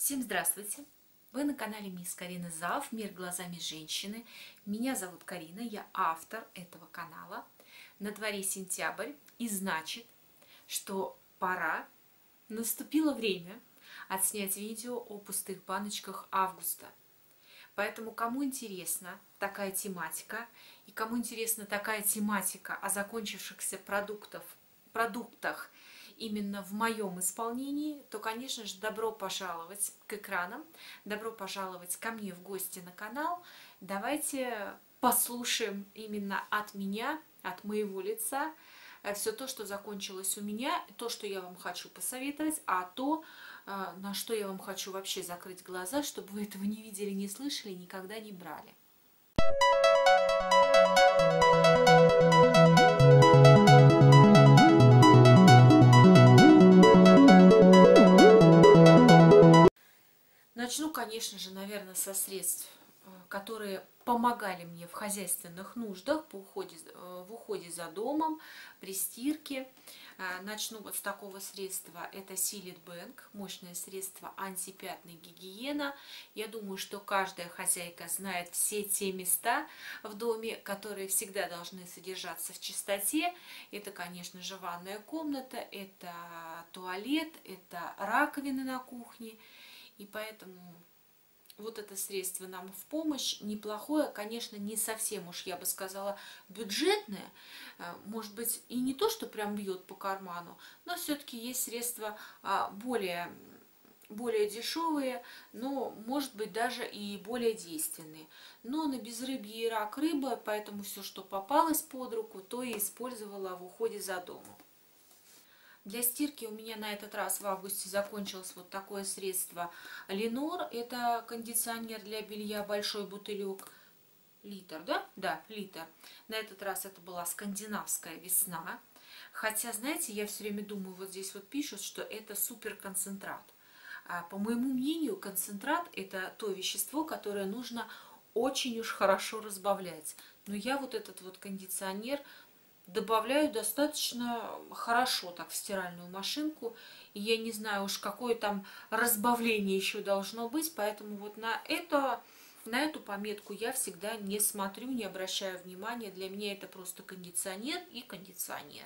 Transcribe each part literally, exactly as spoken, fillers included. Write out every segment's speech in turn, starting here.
Всем здравствуйте! Вы на канале Мисс Карина Зав, Мир глазами женщины. Меня зовут Карина, я автор этого канала. На дворе сентябрь, и значит, что пора, наступило время отснять видео о пустых баночках августа. Поэтому, кому интересна такая тематика, и кому интересна такая тематика о закончившихся продуктов, продуктах именно в моем исполнении, то, конечно же, добро пожаловать к экранам, добро пожаловать ко мне в гости на канал. Давайте послушаем именно от меня, от моего лица, все то, что закончилось у меня, то, что я вам хочу посоветовать, а то, на что я вам хочу вообще закрыть глаза, чтобы вы этого не видели, не слышали, никогда не брали. Начну, конечно же, наверное, со средств, которые помогали мне в хозяйственных нуждах, по уходе, в уходе за домом, при стирке. Начну вот с такого средства. Это Силит Бэнг, мощное средство антипятной гигиена. Я думаю, что каждая хозяйка знает все те места в доме, которые всегда должны содержаться в чистоте. Это, конечно же, ванная комната, это туалет, это раковины на кухне. И поэтому вот это средство нам в помощь. Неплохое, конечно, не совсем уж, я бы сказала, бюджетное. Может быть, и не то, что прям бьет по карману, но все-таки есть средства более, более дешевые, но, может быть, даже и более действенные. Но на безрыбье и рак рыба, поэтому все, что попалось под руку, то и использовала в уходе за домом. Для стирки у меня на этот раз в августе закончилось вот такое средство Ленор. Это кондиционер для белья, большой бутылек. Литр, да? Да, литр. На этот раз это была скандинавская весна. Хотя, знаете, я все время думаю, вот здесь вот пишут, что это суперконцентрат. По моему мнению, концентрат – это то вещество, которое нужно очень уж хорошо разбавлять. Но я вот этот вот кондиционер добавляю достаточно хорошо так в стиральную машинку. И я не знаю уж, какое там разбавление еще должно быть. Поэтому вот на, это, на эту пометку я всегда не смотрю, не обращаю внимания. Для меня это просто кондиционер и кондиционер.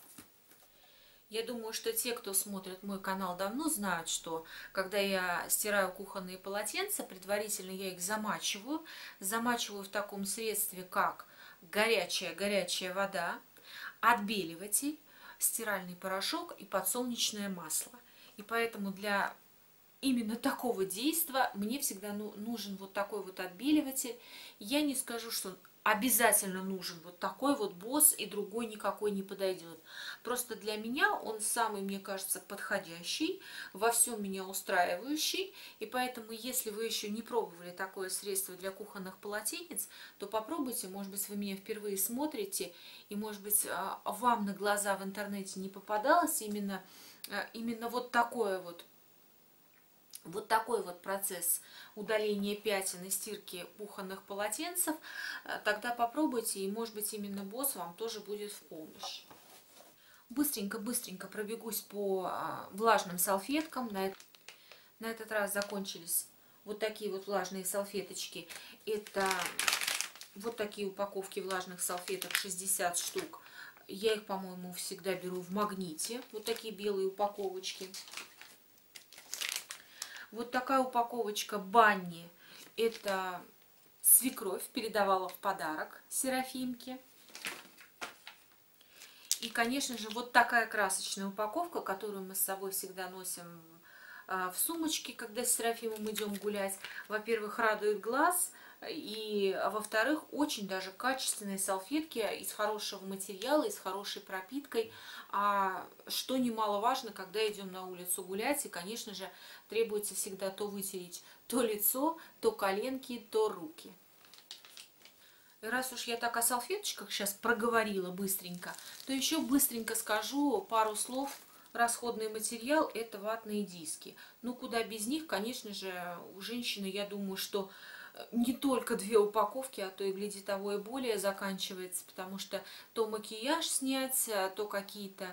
Я думаю, что те, кто смотрит мой канал давно, знают, что когда я стираю кухонные полотенца, предварительно я их замачиваю. Замачиваю в таком средстве, как горячая-горячая вода, отбеливатель, стиральный порошок и подсолнечное масло. И поэтому для именно такого действия мне всегда нужен вот такой вот отбеливатель. Я не скажу, что обязательно нужен вот такой вот босс, и другой никакой не подойдет. Просто для меня он самый, мне кажется, подходящий, во всем меня устраивающий. И поэтому, если вы еще не пробовали такое средство для кухонных полотенец, то попробуйте. Может быть, вы меня впервые смотрите, и, может быть, вам на глаза в интернете не попадалось именно, именно вот такое вот Вот такой вот процесс удаления пятен и стирки кухонных полотенцев, тогда попробуйте, и, может быть, именно босс вам тоже будет в помощь. Быстренько-быстренько пробегусь по влажным салфеткам. На этот раз закончились вот такие вот влажные салфеточки. Это вот такие упаковки влажных салфеток, шестьдесят штук. Я их, по-моему, всегда беру в Магните. Вот такие белые упаковочки. Вот такая упаковочка Банни. Это свекровь передавала в подарок Серафимке. И, конечно же, вот такая красочная упаковка, которую мы с собой всегда носим в сумочке, когда с Серафимом идем гулять. Во-первых, радует глаз. И, во-вторых, очень даже качественные салфетки из хорошего материала, из хорошей пропиткой. А что немаловажно, когда идем на улицу гулять, и, конечно же, требуется всегда то вытереть то лицо, то коленки, то руки. И раз уж я так о салфеточках сейчас проговорила быстренько, то еще быстренько скажу пару слов. Расходный материал – это ватные диски. Ну, куда без них, конечно же, у женщины, я думаю, что не только две упаковки, а то и, гляди, того и более заканчивается, потому что то макияж снять, то какие-то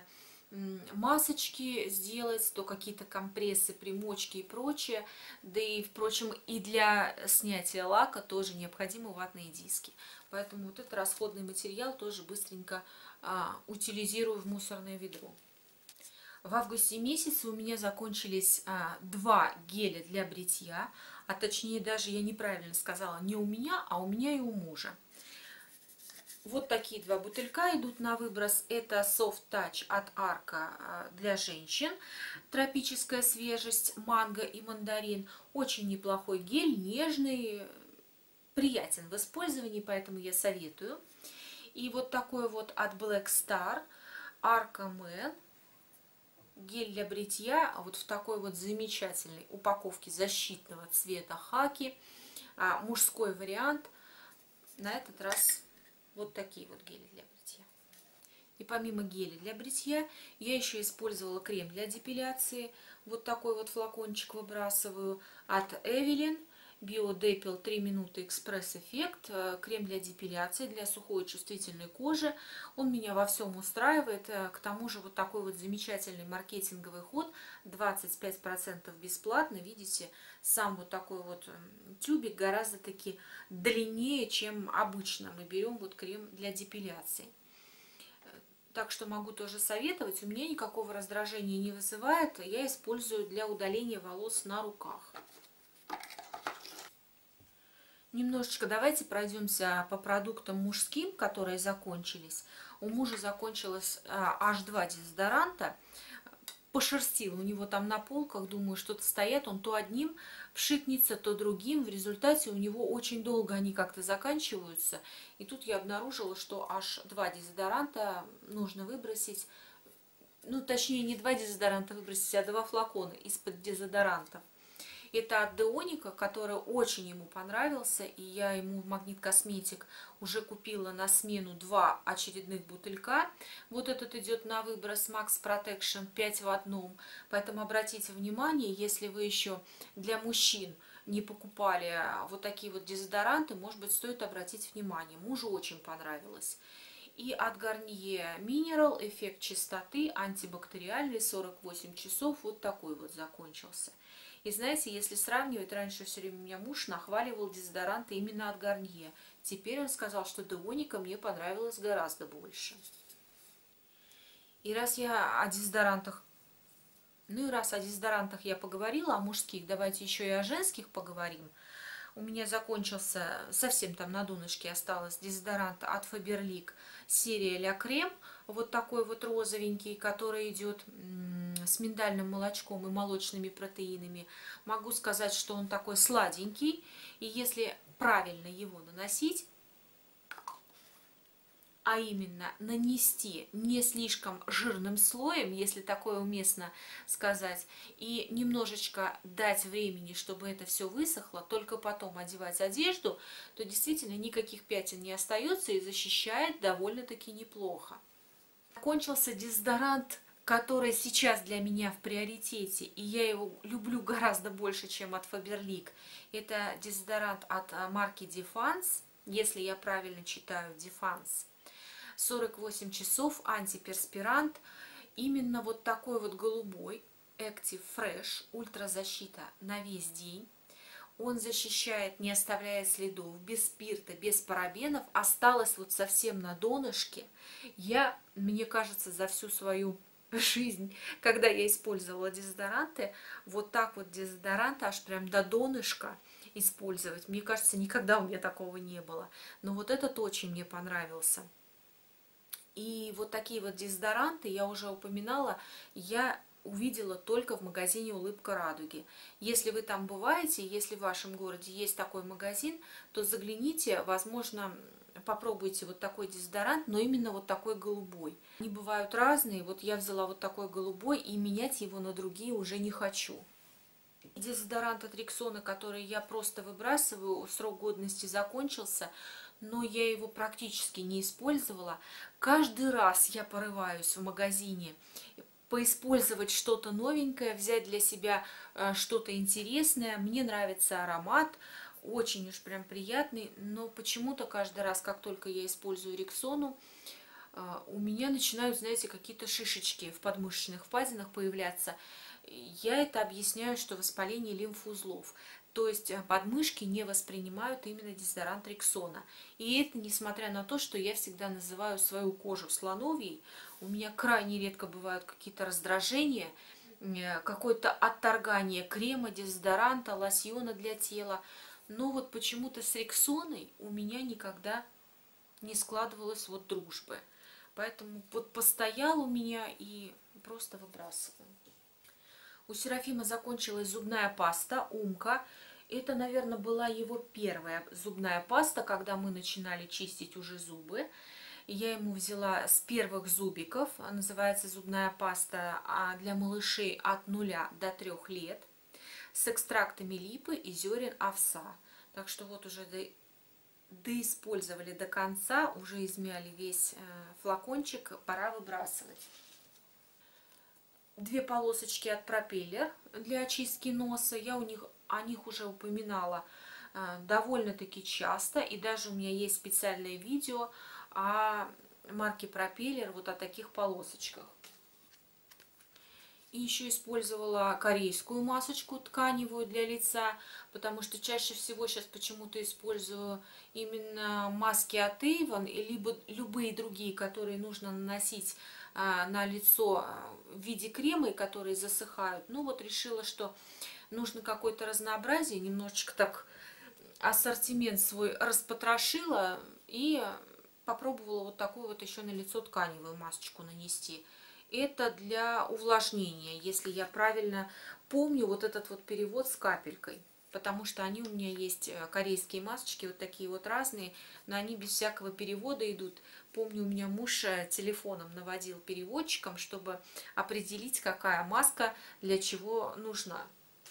масочки сделать, то какие-то компрессы, примочки и прочее. Да и, впрочем, и для снятия лака тоже необходимы ватные диски. Поэтому вот этот расходный материал тоже быстренько а, утилизирую в мусорное ведро. В августе месяце у меня закончились а, два геля для бритья, а точнее даже я неправильно сказала, не у меня, а у меня и у мужа. Вот такие два бутылька идут на выброс. Это Soft Touch от Арка для женщин. Тропическая свежесть, манго и мандарин. Очень неплохой гель, нежный, приятен в использовании, поэтому я советую. И вот такой вот от Black Star Arca Man. Гель для бритья вот в такой вот замечательной упаковке защитного цвета хаки. Мужской вариант. На этот раз вот такие вот гели для бритья. И помимо геля для бритья, я еще использовала крем для депиляции. Вот такой вот флакончик выбрасываю от Evelyn. Биодепил три минуты экспресс-эффект. Крем для депиляции, для сухой и чувствительной кожи. Он меня во всем устраивает. К тому же вот такой вот замечательный маркетинговый ход. двадцать пять процентов бесплатно. Видите, сам вот такой вот тюбик гораздо таки длиннее, чем обычно мы берем вот крем для депиляции. Так что могу тоже советовать. У меня никакого раздражения не вызывает. Я использую для удаления волос на руках. Немножечко давайте пройдемся по продуктам мужским, которые закончились. У мужа закончилось аш два дезодоранта. Пошерстил, у него там на полках, думаю, что-то стоят, он то одним пшикнется, то другим. В результате у него очень долго они как-то заканчиваются. И тут я обнаружила, что аш два дезодоранта нужно выбросить. Ну, точнее, не два дезодоранта выбросить, а два флакона из-под дезодорантов. Это от Деоника, который очень ему понравился, и я ему в Магнит Косметик уже купила на смену два очередных бутылька. Вот этот идет на выброс Max Protection пять в одном, поэтому обратите внимание, если вы еще для мужчин не покупали вот такие вот дезодоранты, может быть, стоит обратить внимание. Мужу очень понравилось. И от Garnier Mineral эффект чистоты антибактериальный сорок восемь часов, вот такой вот закончился. И знаете, если сравнивать, раньше все время меня муж нахваливал дезодоранты именно от Garnier. Теперь он сказал, что Деоника мне понравилось гораздо больше. И раз я о дезодорантах, ну и раз о дезодорантах я поговорила, о мужских, давайте еще и о женских поговорим. У меня закончился, совсем там на донышке осталось дезодорант от Faberlic серия Ля Крем. Вот такой вот розовенький, который идет с миндальным молочком и молочными протеинами. Могу сказать, что он такой сладенький. И если правильно его наносить, а именно нанести не слишком жирным слоем, если такое уместно сказать, и немножечко дать времени, чтобы это все высохло, только потом одевать одежду, то действительно никаких пятен не остается и защищает довольно-таки неплохо. Закончился дезодорант, который сейчас для меня в приоритете, и я его люблю гораздо больше, чем от Faberlic. Это дезодорант от марки Defense, если я правильно читаю, Defense. сорок восемь часов, антиперспирант, именно вот такой вот голубой, Active Fresh, ультразащита на весь день. Он защищает, не оставляя следов, без спирта, без парабенов. Осталось вот совсем на донышке. Я, мне кажется, за всю свою жизнь, когда я использовала дезодоранты, вот так вот дезодоранты аж прям до донышка использовать, мне кажется, никогда у меня такого не было. Но вот этот очень мне понравился. И вот такие вот дезодоранты, я уже упоминала, я увидела только в магазине «Улыбка радуги». Если вы там бываете, если в вашем городе есть такой магазин, то загляните, возможно, попробуйте вот такой дезодорант, но именно вот такой голубой. Они бывают разные, вот я взяла вот такой голубой и менять его на другие уже не хочу. Дезодорант от Рексона, который я просто выбрасываю, срок годности закончился, но я его практически не использовала. Каждый раз я порываюсь в магазине поиспользовать что-то новенькое, взять для себя что-то интересное. Мне нравится аромат, очень уж прям приятный, но почему-то каждый раз, как только я использую Рексону, у меня начинают, знаете, какие-то шишечки в подмышечных впадинах появляться. Я это объясняю, что воспаление лимфоузлов. То есть подмышки не воспринимают именно дезодорант Рексона. И это несмотря на то, что я всегда называю свою кожу слоновьей. У меня крайне редко бывают какие-то раздражения, какое-то отторгание крема, дезодоранта, лосьона для тела. Но вот почему-то с Рексоной у меня никогда не складывалось вот дружбы. Поэтому вот постоял у меня и просто выбрасываю. У Серафима закончилась зубная паста Умка. Это, наверное, была его первая зубная паста, когда мы начинали чистить уже зубы. Я ему взяла с первых зубиков, называется зубная паста для малышей от нуля до трёх лет, с экстрактами липы и зерен овса. Так что вот уже до, доиспользовали до конца, уже измяли весь флакончик, пора выбрасывать. Две полосочки от Пропеллер для очистки носа. Я у них, о них уже упоминала довольно-таки часто. И даже у меня есть специальное видео о марке Пропеллер, вот о таких полосочках. И еще использовала корейскую масочку тканевую для лица, потому что чаще всего сейчас почему-то использую именно маски от Avon, либо любые другие, которые нужно наносить на лицо в виде крема, которые засыхают. Ну вот решила, что нужно какое-то разнообразие, немножечко так ассортимент свой распотрошила и попробовала вот такую вот еще на лицо тканевую масочку нанести. Это для увлажнения, если я правильно помню вот этот вот перевод с капелькой. Потому что они у меня есть, корейские масочки, вот такие вот разные, но они без всякого перевода идут. Помню, у меня муж телефоном наводил переводчиком, чтобы определить, какая маска для чего нужна.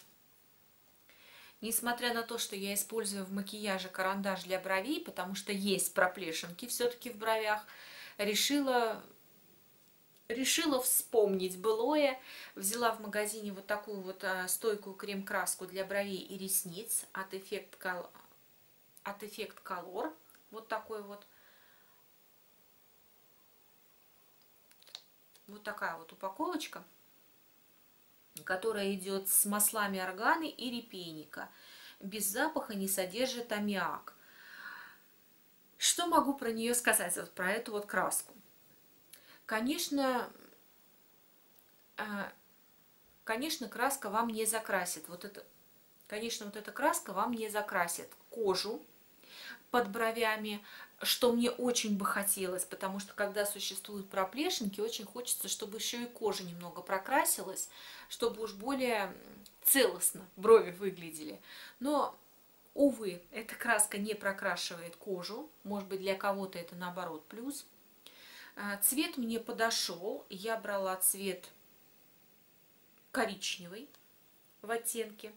Несмотря на то, что я использую в макияже карандаш для бровей, потому что есть проплешинки все-таки в бровях, решила... Решила вспомнить былое. Взяла в магазине вот такую вот стойкую крем-краску для бровей и ресниц от Effect Color. От Effect Color. Вот такой вот. Вот такая вот упаковочка, которая идет с маслами органы и репейника. Без запаха, не содержит аммиак. Что могу про нее сказать, вот про эту вот краску? Конечно, конечно, краска вам не закрасит. Вот это, конечно, вот эта краска вам не закрасит кожу под бровями, что мне очень бы хотелось, потому что когда существуют проплешинки, очень хочется, чтобы еще и кожа немного прокрасилась, чтобы уж более целостно брови выглядели. Но, увы, эта краска не прокрашивает кожу. Может быть, для кого-то это наоборот плюс. Цвет мне подошел. Я брала цвет коричневый в оттенке.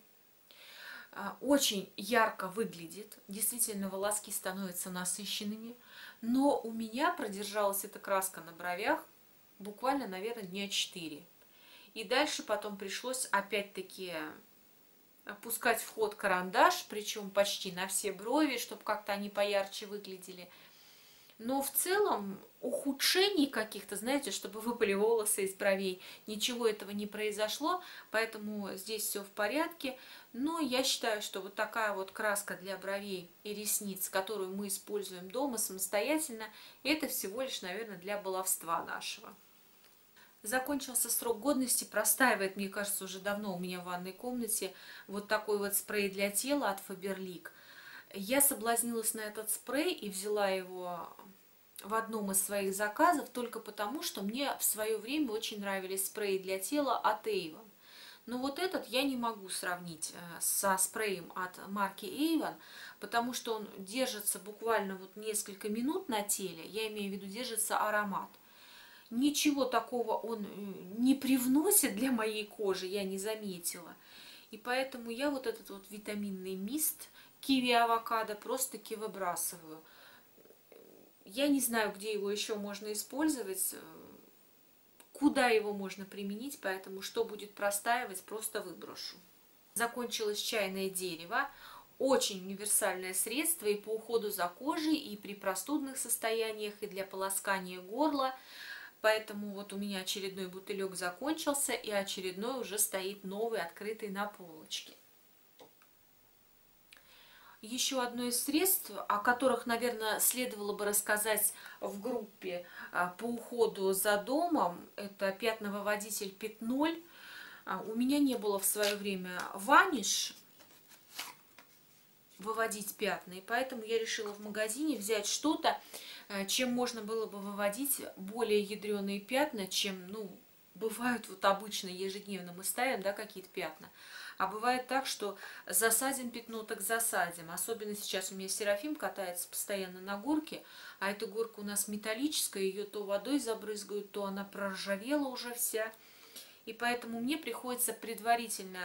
Очень ярко выглядит. Действительно, волоски становятся насыщенными. Но у меня продержалась эта краска на бровях буквально, наверное, дня четыре. И дальше потом пришлось опять-таки опускать в ход карандаш, причем почти на все брови, чтобы как-то они поярче выглядели. Но в целом ухудшений каких-то, знаете, чтобы выпали волосы из бровей, ничего этого не произошло, поэтому здесь все в порядке. Но я считаю, что вот такая вот краска для бровей и ресниц, которую мы используем дома самостоятельно, это всего лишь, наверное, для баловства нашего. Закончился срок годности, простаивает, мне кажется, уже давно у меня в ванной комнате вот такой вот спрей для тела от Faberlic. Я соблазнилась на этот спрей и взяла его в одном из своих заказов только потому, что мне в свое время очень нравились спреи для тела от Avon. Но вот этот я не могу сравнить со спреем от марки Avon, потому что он держится буквально вот несколько минут на теле, я имею в виду держится аромат. Ничего такого он не привносит для моей кожи, я не заметила. И поэтому я вот этот вот витаминный мист киви-авокадо просто-таки выбрасываю. Я не знаю, где его еще можно использовать, куда его можно применить, поэтому что будет простаивать, просто выброшу. Закончилось чайное дерево. очень универсальное средство и по уходу за кожей, и при простудных состояниях, и для полоскания горла. Поэтому вот у меня очередной бутылек закончился, и очередной уже стоит новый, открытый на полочке. Еще одно из средств, о которых, наверное, следовало бы рассказать в группе по уходу за домом, это пятновыводитель Пятноль. У меня не было в свое время ваниш выводить пятна, и поэтому я решила в магазине взять что-то, чем можно было бы выводить более ядреные пятна, чем, ну, бывают вот обычно ежедневно мы ставим, да, какие-то пятна. А бывает так, что засадим пятно, так засадим. Особенно сейчас у меня Серафим катается постоянно на горке, а эта горка у нас металлическая, ее то водой забрызгают, то она проржавела уже вся. И поэтому мне приходится предварительно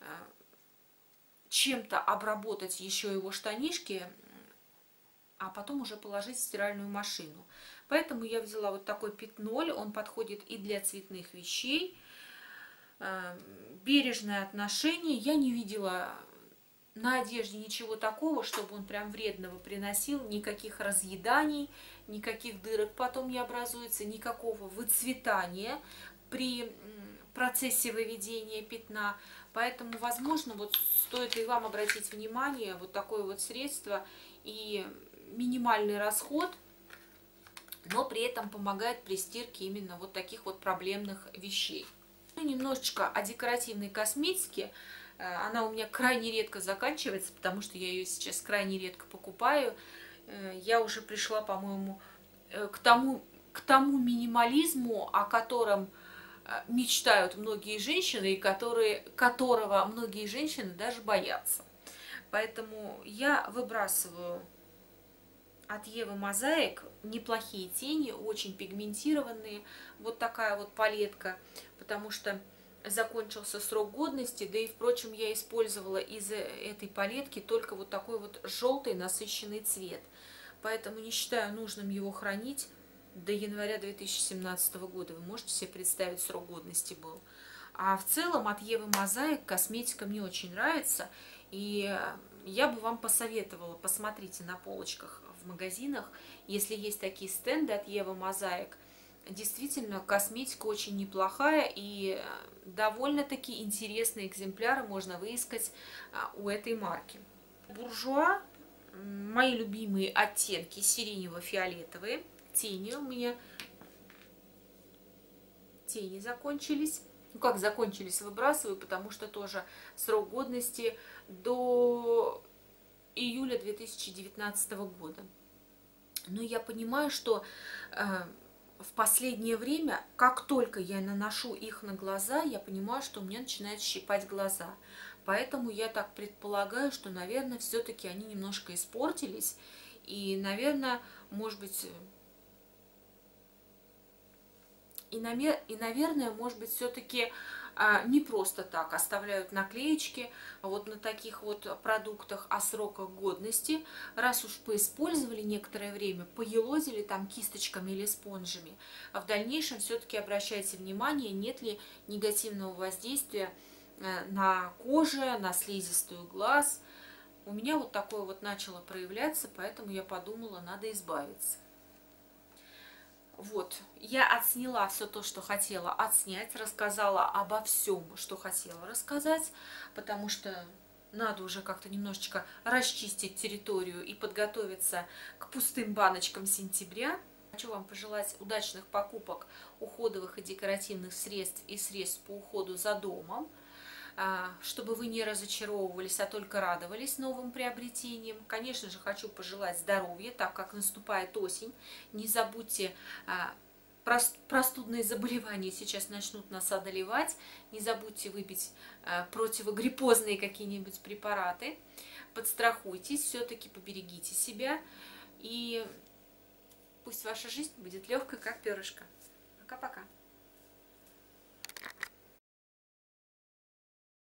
чем-то обработать еще его штанишки, а потом уже положить в стиральную машину. Поэтому я взяла вот такой Пятноль, он подходит и для цветных вещей. Бережное отношение. Я не видела на одежде ничего такого, чтобы он прям вредного приносил, никаких разъеданий, никаких дырок потом не образуется, никакого выцветания при процессе выведения пятна. Поэтому, возможно, вот стоит и вам обратить внимание, вот такое вот средство и минимальный расход, но при этом помогает при стирке именно вот таких вот проблемных вещей. Ну, немножечко о декоративной косметике. Она у меня крайне редко заканчивается, потому что я ее сейчас крайне редко покупаю. Я уже пришла, по-моему, к тому, к тому минимализму, о котором мечтают многие женщины, и которые, которого многие женщины даже боятся. Поэтому я выбрасываю от Евы Мозаик неплохие тени, очень пигментированные. Вот такая вот палетка, потому что закончился срок годности, да и, впрочем, я использовала из этой палетки только вот такой вот желтый насыщенный цвет. Поэтому не считаю нужным его хранить до января две тысячи семнадцатого года. Вы можете себе представить, срок годности был. А в целом от Евы Мозаик косметика мне очень нравится, и я бы вам посоветовала, посмотрите на полочках в магазинах, если есть такие стенды от Евы Мозаик. Действительно, косметика очень неплохая, и довольно-таки интересные экземпляры можно выискать у этой марки. Буржуа, мои любимые оттенки сиренево-фиолетовые, тени у меня, тени закончились. Ну как закончились, выбрасываю, потому что тоже срок годности до июля две тысячи девятнадцатого года. Но я понимаю, что э, в последнее время, как только я наношу их на глаза, я понимаю, что у меня начинает щипать глаза. Поэтому я так предполагаю, что, наверное, все-таки они немножко испортились. И, наверное, может быть... И, и наверное, может быть, все-таки а, не просто так оставляют наклеечки вот на таких вот продуктах о сроках годности. Раз уж поиспользовали некоторое время, поелозили там кисточками или спонжами, а в дальнейшем все-таки обращайте внимание, нет ли негативного воздействия на кожу, на слизистую глаз. У меня вот такое вот начало проявляться, поэтому я подумала, надо избавиться. Вот, я отсняла все то, что хотела отснять, рассказала обо всем, что хотела рассказать, потому что надо уже как-то немножечко расчистить территорию и подготовиться к пустым баночкам сентября. Хочу вам пожелать удачных покупок уходовых и декоративных средств и средств по уходу за домом, чтобы вы не разочаровывались, а только радовались новым приобретениям. Конечно же, хочу пожелать здоровья, так как наступает осень. Не забудьте, простудные заболевания сейчас начнут нас одолевать. Не забудьте выпить противогриппозные какие-нибудь препараты. Подстрахуйтесь, все-таки поберегите себя. И пусть ваша жизнь будет легкой, как перышко. Пока-пока.